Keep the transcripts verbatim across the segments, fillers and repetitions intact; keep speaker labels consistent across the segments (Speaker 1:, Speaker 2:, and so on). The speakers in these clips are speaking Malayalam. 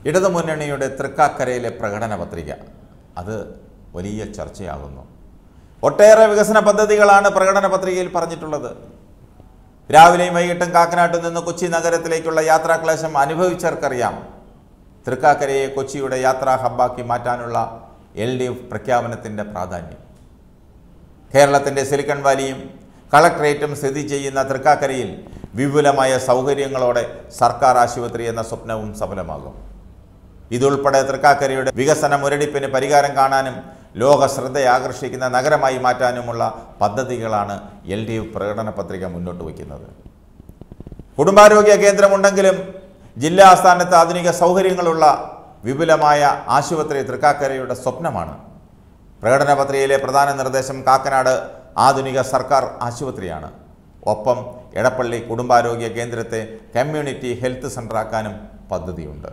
Speaker 1: ഇടതുമുന്നണിയുടെ തൃക്കാക്കരയിലെ പ്രകടന പത്രിക അത് വലിയ ചർച്ചയാകുന്നു. ഒട്ടേറെ വികസന പദ്ധതികളാണ് പ്രകടന പത്രികയിൽ പറഞ്ഞിട്ടുള്ളത്. രാവിലെയും വൈകിട്ടും കാക്കനാട്ടിൽ നിന്ന് കൊച്ചി നഗരത്തിലേക്കുള്ള യാത്രാക്ലേശം അനുഭവിച്ചവർക്കറിയാം തൃക്കാക്കരയെ കൊച്ചിയുടെ യാത്രാ ഹബ്ബാക്കി മാറ്റാനുള്ള എൽ ഡി എഫ് പ്രഖ്യാപനത്തിൻ്റെ പ്രാധാന്യം. കേരളത്തിൻ്റെ സിലിക്കൺ വാലിയും കളക്ട്രേറ്റും സ്ഥിതി ചെയ്യുന്ന തൃക്കാക്കരയിൽ വിപുലമായ സൗകര്യങ്ങളോടെ സർക്കാർ ആശുപത്രി എന്ന സ്വപ്നവും സഫലമാകും. ഇതുൾപ്പെടെ തൃക്കാക്കരയുടെ വികസന മുരടിപ്പിന് പരിഹാരം കാണാനും ലോക ശ്രദ്ധയാകർഷിക്കുന്ന നഗരമായി മാറ്റാനുമുള്ള പദ്ധതികളാണ് എൽ ഡി എഫ് പ്രകടന പത്രിക മുന്നോട്ട് വയ്ക്കുന്നത്. കുടുംബാരോഗ്യ കേന്ദ്രമുണ്ടെങ്കിലും ജില്ലാ ആസ്ഥാനത്ത് ആധുനിക സൗകര്യങ്ങളുള്ള വിപുലമായ ആശുപത്രി തൃക്കാക്കരയുടെ സ്വപ്നമാണ്. പ്രകടന പത്രികയിലെ പ്രധാന നിർദ്ദേശം കാക്കനാട് ആധുനിക സർക്കാർ ആശുപത്രിയാണ്. ഒപ്പം എടപ്പള്ളി കുടുംബാരോഗ്യ കേന്ദ്രത്തെ കമ്മ്യൂണിറ്റി ഹെൽത്ത് സെൻ്ററാക്കാനും പദ്ധതിയുണ്ട്.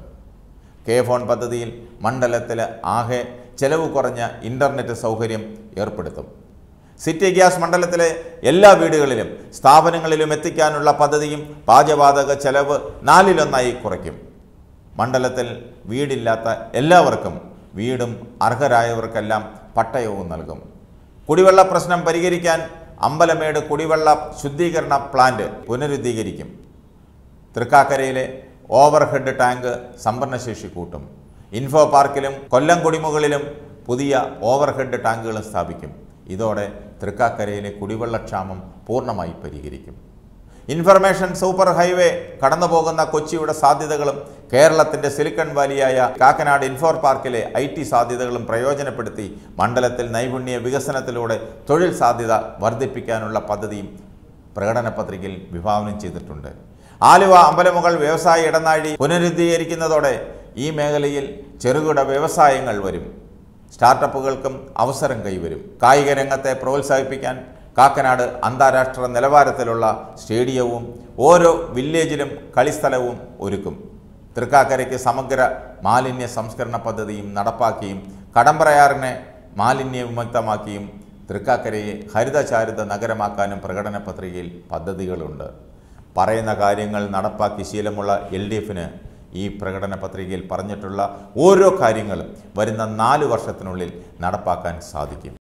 Speaker 1: കെ ഫോൺ പദ്ധതിയിൽ മണ്ഡലത്തിൽ ആകെ ചെലവ് കുറഞ്ഞ ഇൻ്റർനെറ്റ് സൗകര്യം ഏർപ്പെടുത്തും. സിറ്റി ഗ്യാസ് മണ്ഡലത്തിലെ എല്ലാ വീടുകളിലും സ്ഥാപനങ്ങളിലും എത്തിക്കാനുള്ള പദ്ധതിയും പാചകവാതക ചെലവ് നാലിലൊന്നായി കുറയ്ക്കും. മണ്ഡലത്തിൽ വീടില്ലാത്ത എല്ലാവർക്കും വീടും അർഹരായവർക്കെല്ലാം പട്ടയവും നൽകും. കുടിവെള്ള പ്രശ്നം പരിഹരിക്കാൻ അമ്പലമേട് കുടിവെള്ള ശുദ്ധീകരണ പ്ലാന്റ് പുനരുദ്ധീകരിക്കും. തൃക്കാക്കരയിലെ ഓവർഹെഡ് ടാങ്ക് സംഭരണശേഷി കൂട്ടും. ഇൻഫോ പാർക്കിലും കൊല്ലം കുടിമുകളിലും പുതിയ ഓവർഹെഡ് ടാങ്കുകൾ സ്ഥാപിക്കും. ഇതോടെ തൃക്കാക്കരയിലെ കുടിവെള്ളക്ഷാമം പൂർണ്ണമായി പരിഹരിക്കും. ഇൻഫർമേഷൻ സൂപ്പർ ഹൈവേ കടന്നുപോകുന്ന കൊച്ചിയുടെ സാധ്യതകളും കേരളത്തിൻ്റെ സിലിക്കൺ വാലിയായ കാക്കനാട് ഇൻഫോ പാർക്കിലെ ഐ ടി സാധ്യതകളും പ്രയോജനപ്പെടുത്തി മണ്ഡലത്തിൽ നൈപുണ്യ വികസനത്തിലൂടെ തൊഴിൽ സാധ്യത വർദ്ധിപ്പിക്കാനുള്ള പദ്ധതിയും പ്രകടന പത്രികയിൽ വിഭാവനം ചെയ്തിട്ടുണ്ട്. ആലുവ അമ്പലമുകൾ വ്യവസായ ഇടനാഴി പുനരുദ്ധീകരിക്കുന്നതോടെ ഈ മേഖലയിൽ ചെറുകിട വ്യവസായങ്ങൾ വരും. സ്റ്റാർട്ടപ്പുകൾക്കും അവസരം കൈവരും. കായിക രംഗത്തെ പ്രോത്സാഹിപ്പിക്കാൻ കാക്കനാട് അന്താരാഷ്ട്ര നിലവാരത്തിലുള്ള സ്റ്റേഡിയവും ഓരോ വില്ലേജിലും കളിസ്ഥലവും ഒരുക്കും. തൃക്കാക്കരയ്ക്ക് സമഗ്ര മാലിന്യ സംസ്കരണ പദ്ധതിയും നടപ്പാക്കിയും കടമ്പ്രയാറിനെ മാലിന്യ വിമുക്തമാക്കിയും തൃക്കാക്കരയെ ഹരിതചാരിത നഗരമാക്കാനും പ്രകടന പത്രികയിൽ പദ്ധതികളുണ്ട്. പറയുന്ന കാര്യങ്ങൾ നടപ്പാക്കി ശീലമുള്ള എൽ ഡി എഫിന് ഈ പ്രകടന പത്രികയിൽ പറഞ്ഞിട്ടുള്ള ഓരോ കാര്യങ്ങളും വരുന്ന നാല് വർഷത്തിനുള്ളിൽ നടപ്പാക്കാൻ സാധിക്കും.